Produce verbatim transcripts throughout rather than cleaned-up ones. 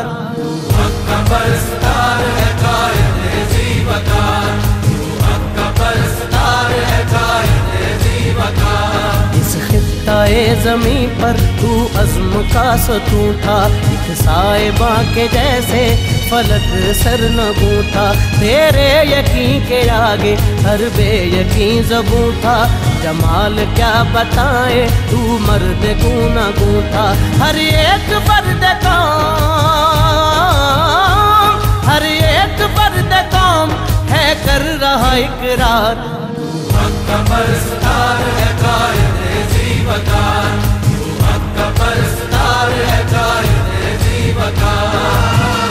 जीवकार, तू हक का परस्तार है कायदे जीवकार, तू हक का परस्तार है कायदे जीवकार। इस खित्ताए ज़मीं पर तू अज़्म का सतूं था, एक साहिबा के जैसे फलक सर न गूंथा, तेरे यकीन के आगे हर बेयकीन ज़बूं था। जमाल क्या बताए तू मर्द गूना गूंथा, हर एक फर्द कौम, हर एक फर्द कौम है कर रहा इकरार। तू हक का परस्तार है कायदे जीवकार, तू हक का परस्तार है कायदे जीवकार।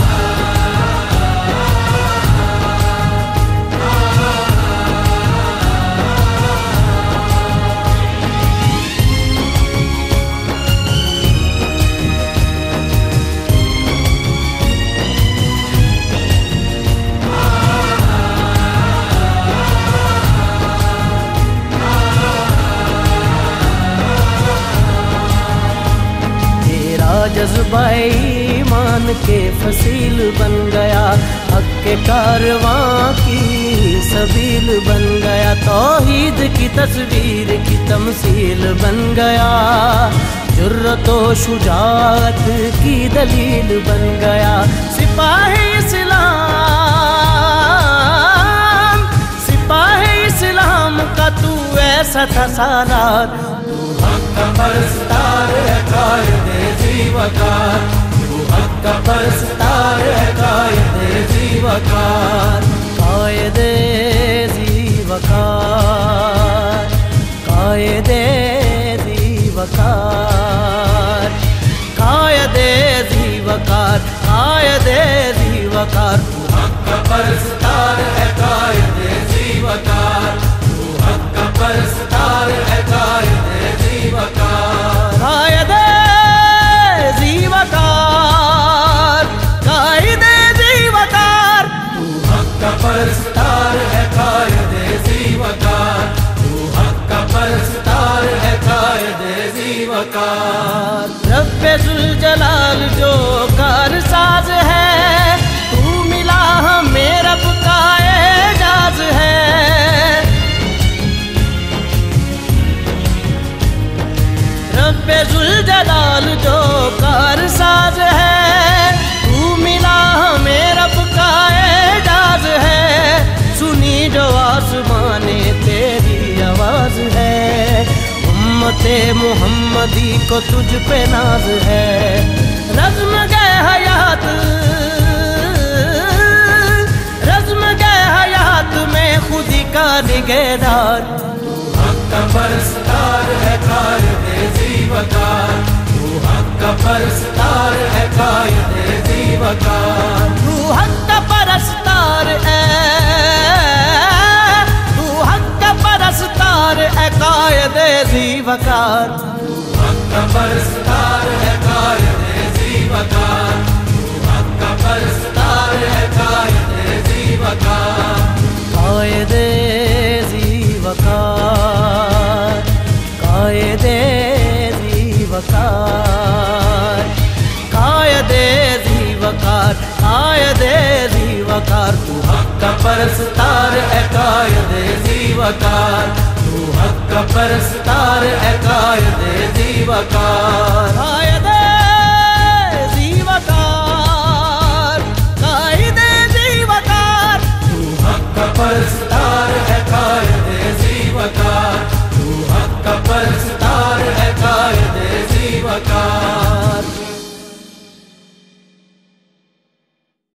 जज्बा ईमान के फसील बन गया, हक के कारवां की सबील बन गया, तौहीद की तस्वीर की तमसील बन गया, जुर्रत व शुजाअत की दलील बन गया। सिपाही इस्लाम, सिपाही इस्लाम का तू ऐसा था सालार। तू हक का परस्तार है कायदे जीवकार, तू हक का परस्तार है कायदे जीवकार। कायदे जीवकार, कायदे जीवकार, कायदे जीवकार, कायदे जीवकार। तू हक का परस्तार है कायदे जीवकार, तू हक का परस्तार है कायदे जीवकार। कायदे जीवकार, कायदे जीवकार, तू हक का परस्तार है कायदे जीवकार, तू हक का परस्तार है कायदे जीवकार। रब्बे जुल जलाल जो कारसाज है, तू मिला हमें रब का एजाज है। रब्बे जुल जलाल जो कारसाज है, तू मिला हमें रब का एजाज है। सुनी जो आसमाने तेरी आवाज है, उम्मते मुहम्मदी को तुझ पे नाज है। रज़्म गए हयात, रज़्म गए हयात में खुदी का निगहदार। तू हक का परस्तार है कायदे जीवकार, तू हक का परस्तार है कायदे जीवकार। तू हक का परस्तार है, तू हक का परस्तार है कायदे जीवकार, तू हक का परस्तार है कायदे जीवकार, तू हक का परस्तार है कायदे जीवकार। कायदे जीवकार, कायदे जीवकार, कायदे जीवकार, कायदे जीवकार। तू हक का परस्तार है कायदे जीवकार, तू हक का परस्तार है कायदे जीवकार। कायदे जीवकार, कायदे जीवकार, तू हक का परस्तार है कायदे जीवकार, तू हक का परस्तार है कायदे जीवकार।